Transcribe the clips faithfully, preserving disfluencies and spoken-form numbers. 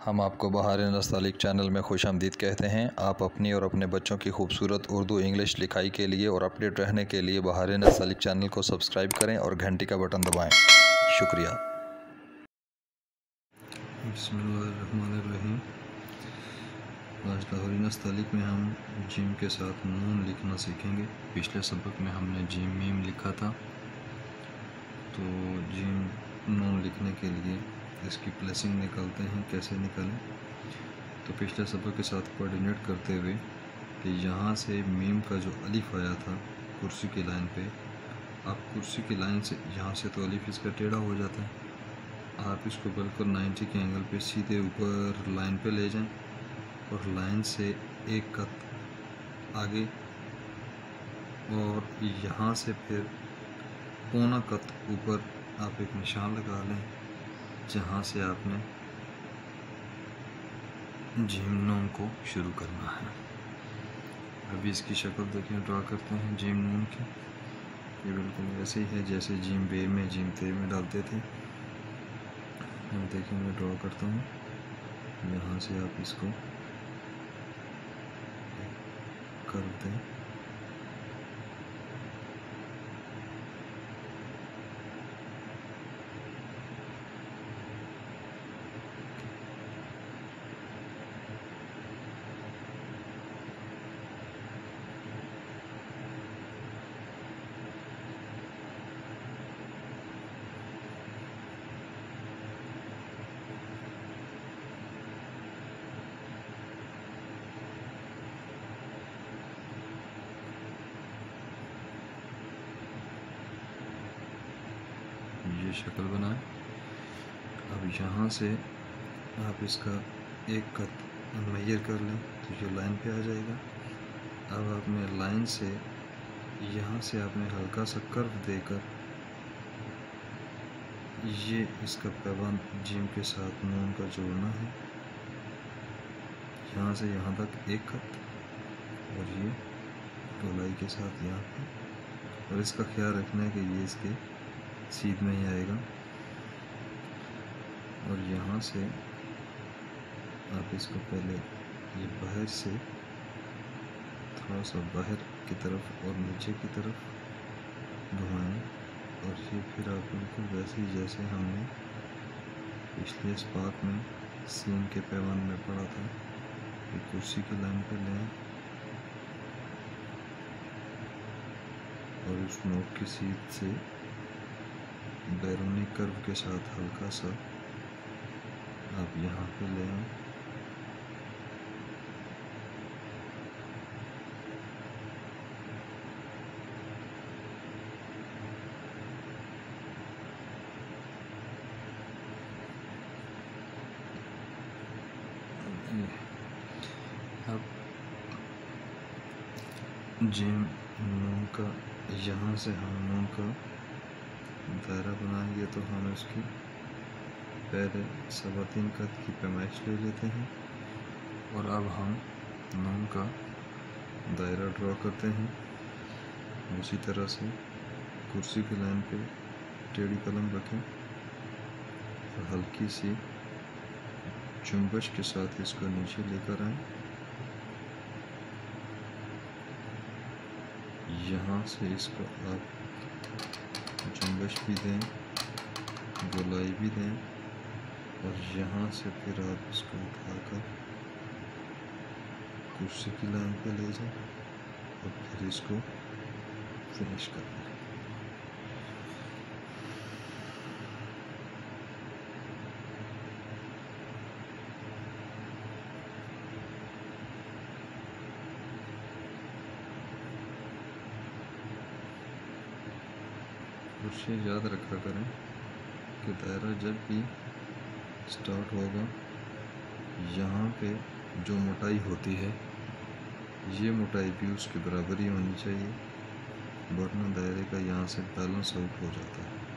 हम आपको बहार नस्तालिक चैनल में खुशामदीद कहते हैं। आप अपनी और अपने बच्चों की खूबसूरत उर्दू इंग्लिश लिखाई के लिए और अपडेट रहने के लिए बहार नस्तालिक चैनल को सब्सक्राइब करें और घंटी का बटन दबाएं। शुक्रिया। बिस्मिल्लाहिर्रहमानिर्रहीम। आज लाहौरी नस्तालिक में हम जीम के साथ नून लिखना सीखेंगे। पिछले सबक में हमने जीम मीम लिखा था, तो जीम नून लिखने के लिए इसकी प्लेसिंग निकालते हैं। कैसे निकालें, तो पिछले सबक के साथ कोऑर्डिनेट करते हुए कि यहाँ से मीम का जो अलिफ आया था कुर्सी की लाइन पे, आप कुर्सी की लाइन से यहाँ से तो अलिफ इसका टेढ़ा हो जाता है, आप इसको बिल्कुल नाइन्टी के एंगल पे सीधे ऊपर लाइन पे ले जाएं और लाइन से एक कत आगे और यहाँ से फिर पौना कत ऊपर आप एक निशान लगा लें, जहाँ से आपने जीम नून को शुरू करना है। अभी इसकी शक्ल देखें, ड्रा करते हैं जीम नून की। ये बिल्कुल वैसे ही है जैसे जीम बे में जीम ते में डालते थे। अब देखें, मैं ड्रा करता हूँ। यहाँ से आप इसको कर दें, ये शक्ल बनाएं। अब यहाँ से आप इसका एक कत मेजर कर लें तो ये लाइन पे आ जाएगा। अब आपने लाइन से यहाँ से आपने हल्का सा कर्व देकर ये इसका पैबंद जीम के साथ नून का जोड़ना है। यहाँ से यहाँ तक एक कत और ये गोलाई के साथ यहाँ पे, और इसका ख्याल रखना है कि ये इसके सीध में ही आएगा। और यहाँ से आप इसको पहले ये बाहर से थोड़ा सा बाहर की तरफ और नीचे की तरफ घुमाएं, और ये फिर आप बिल्कुल वैसे ही जैसे हमने पिछले इस बात में सीन के पैमाने में पढ़ा था कि कुर्सी की लाइन पर लें और उस नोक की सीध से बैरूनी कर्व के साथ हल्का सा आप यहाँ पे ले आएं। अब जीम नून का यहाँ से हम नून का दायरा बनाएंगे, तो हम इसकी पहले सवा तीन कत की पैमाइश ले लेते हैं और अब हम नून का दायरा ड्रॉ करते हैं। उसी तरह से कुर्सी की लाइन पे टेढ़ी कलम रखें और हल्की सी चुंबश के साथ इसको नीचे लेकर आएं। यहाँ से इसको आप चुंबश भी दें, गोलाई भी दें, और यहाँ से फिर आप इसको उठाकर कुर्सी की लाइन पे ले जाएं और फिर इसको फिनिश कर दें। कुछ याद रखा करें कि दायरा जब भी स्टार्ट होगा, यहाँ पे जो मोटाई होती है ये मोटाई भी उसके बराबर ही होनी चाहिए, वरना दायरे का यहाँ से बैलेंस आउट हो जाता है।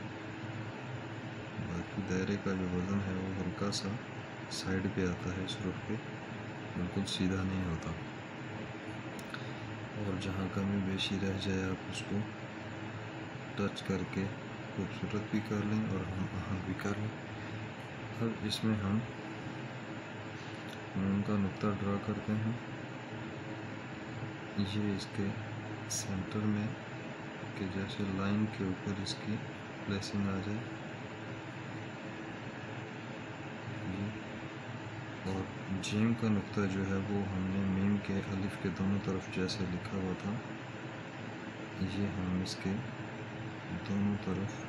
बाकी दायरे का जो वज़न है वो हल्का सा साइड पे आता है, इस रुख पे बिल्कुल सीधा नहीं होता। और जहाँ कमी बेशी रह जाए आप उसको टच करके खूबसूरत भी कर लें और हम आहंग भी कर लें। अब इसमें हम नून का नुक्ता ड्रा करते हैं। ये इसके सेंटर में कि जैसे लाइन के ऊपर इसकी प्लेसिंग आ जाए ये। और जीम का नुक्ता जो है वो हमने मीम के अलिफ के दोनों तरफ जैसे लिखा हुआ था, ये हम इसके दोनों तरफ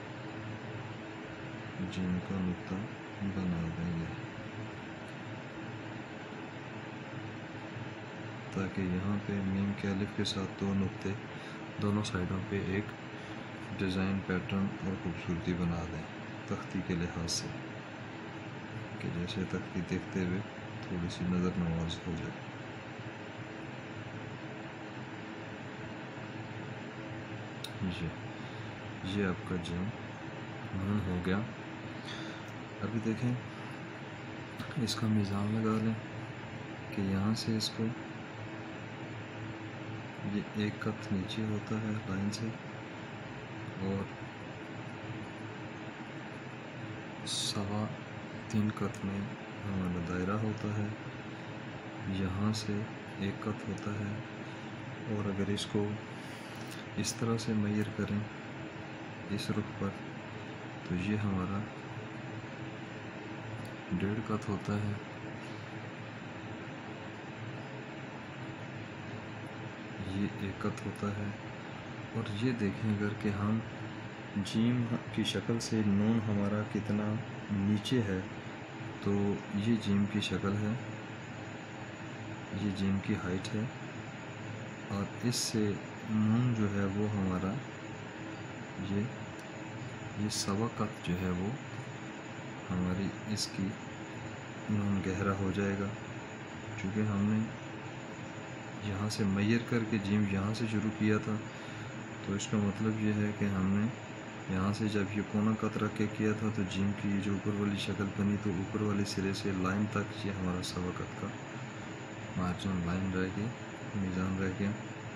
जीम का नुक्ता बना देंगे ताकि यहाँ पे मीम के अलिफ के साथ दो नुक्ते दोनों साइडों पे एक डिज़ाइन पैटर्न और खूबसूरती बना दें तख्ती के लिहाज से, कि जैसे तख्ती देखते हुए थोड़ी सी नज़र नवाज हो जाए। ये ये आपका जीम नून हो गया। अभी देखें इसका मिज़ान लगा लें कि यहाँ से इसको ये एक कत नीचे होता है लाइन से और सवा तीन कत में हमारा दायरा होता है, यहाँ से एक कत होता है। और अगर इसको इस तरह से मेजर करें इस रुख पर तो ये हमारा डेढ़ कत होता है। ये एक कत होता है। और ये देखें अगर कि हम जीम की शक्ल से नून हमारा कितना नीचे है तो ये जीम की शक्ल है, ये जीम की हाइट है। और इससे नून जो है वो हमारा ये ये सवा कत जो है वो हमारी इसकी नून गहरा हो जाएगा, क्योंकि हमने यहाँ से मेजर करके जीम यहाँ से शुरू किया था। तो इसका मतलब ये है कि हमने यहाँ से जब ये पौना कत रख के किया था तो जीम की जो ऊपर वाली शक्ल बनी तो ऊपर वाले सिरे से लाइन तक ये हमारा सवा कत का मार्जिन लाइन रह गई, मीज़ान रह गया।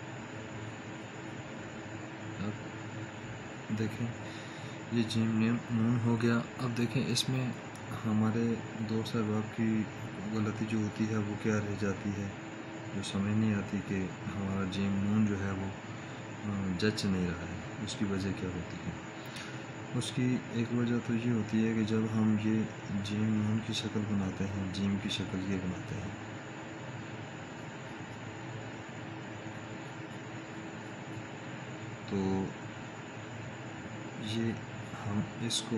अब देखें ये जीम नेम नून हो गया। अब देखें इसमें हमारे दोस्त अहबाब की गलती जो होती है वो क्या रह जाती है, जो समझ नहीं आती कि हमारा जीम नून जो है वो जच नहीं रहा है, उसकी वजह क्या होती है। उसकी एक वजह तो ये होती है कि जब हम ये जीम नून की शक्ल बनाते हैं, जीम की शक्ल ये बनाते हैं तो ये हम इसको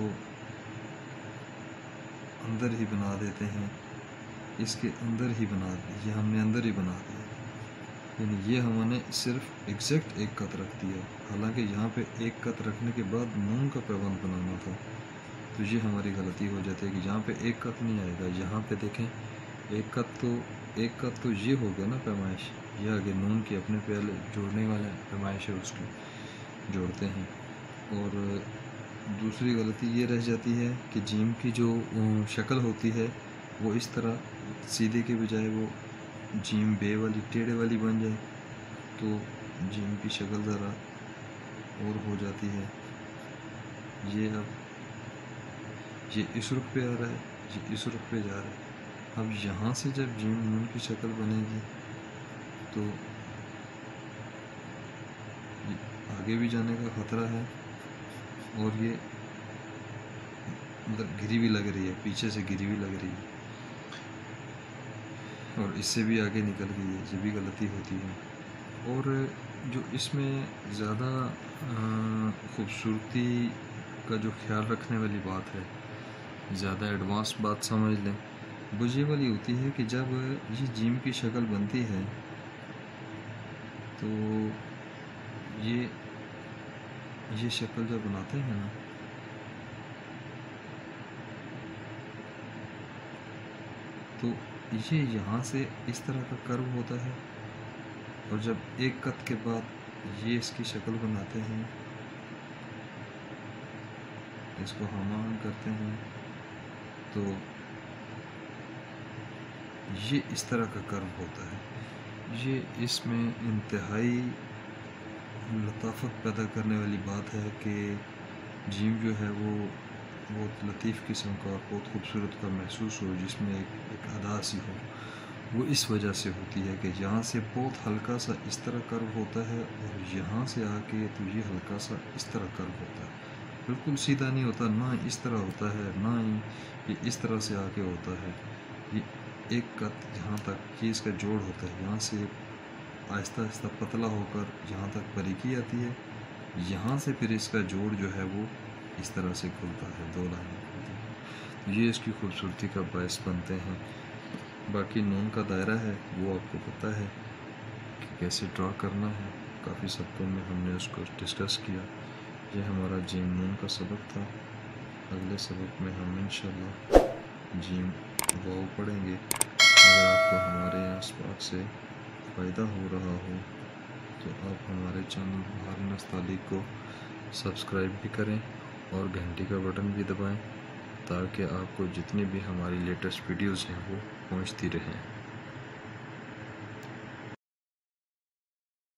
अंदर ही बना देते हैं, इसके अंदर ही बना ये हमने अंदर ही बना दिया, यानी ये हमने सिर्फ एग्जैक्ट एक कत रख दिया। हालांकि यहाँ पे एक कत रखने के बाद नून का पैबंद बनाना था, तो ये हमारी गलती हो जाती है कि यहाँ पे एक कत नहीं आएगा। यहाँ पे देखें एक कत तो एक कत तो ये हो गया ना पैमाइश, ये आगे नून की अपने पहले जोड़ने वाला पैमाइश है उसकी जोड़ते हैं। और दूसरी गलती ये रह जाती है कि जीम की जो शक्ल होती है वो इस तरह सीधे के बजाय वो जीम बे वाली टेढ़े वाली बन जाए तो जीम की शक्ल ज़रा और हो जाती है। ये अब ये इस रुख पे आ रहा है, ये इस रुख पे जा रहा है। अब यहाँ से जब जीम नून की शक्ल बनेगी तो आगे भी जाने का ख़तरा है और ये मतलब गिरी भी लग रही है, पीछे से गिरी भी लग रही है और इससे भी आगे निकल गई है, ये भी गलती होती है। और जो इसमें ज़्यादा खूबसूरती का जो ख्याल रखने वाली बात है, ज़्यादा एडवांस बात समझ लें, वो ये वाली होती है कि जब ये जीम की शक्ल बनती है तो ये ये शक्ल जब बनाते हैं ना तो ये यहाँ से इस तरह का कर्व होता है और जब एक कत के बाद ये इसकी शक्ल बनाते हैं, इसको हम ऑन करते हैं तो ये इस तरह का कर्व होता है। ये इसमें इंतहाई लताफत पैदा करने वाली बात है कि जीम जो है वो बहुत लतीफ़ किस्म का और बहुत खूबसूरत का महसूस हो, जिसमें एक, एक अदा सी हो। वो इस वजह से होती है कि यहाँ से बहुत हल्का सा इस तरह कर्व होता है और यहाँ से आके तो ये हल्का सा इस तरह कर्व होता है, बिल्कुल सीधा नहीं होता, ना इस तरह होता है ना ही ये इस तरह से आके होता है। ये एक का जहाँ तक ये इसका जोड़ होता है, यहाँ से आहिस्ता आहिस्ता पतला होकर यहाँ तक बारीकी आती है, यहाँ से फिर इसका जोड़ जो है वो इस तरह से खुलता है, दो लाइन खुलती है। ये इसकी खूबसूरती का बायस बनते हैं। बाकी नून का दायरा है वो आपको पता है कि कैसे ड्रा करना है, काफ़ी सबकों में हमने उसको डिस्कस किया। ये हमारा जीम नून का सबक था। अगले सबक में हम इंशाल्लाह जीम वाव पढ़ेंगे। अगर आपको हमारे यहाँ स्पार्क से फ़ायदा हो रहा हो तो आप हमारे चैनल हारून नस्तालिक को सब्सक्राइब भी करें और घंटी का बटन भी दबाएं ताकि आपको जितनी भी हमारी लेटेस्ट वीडियोज़ हैं वो पहुँचती रहें।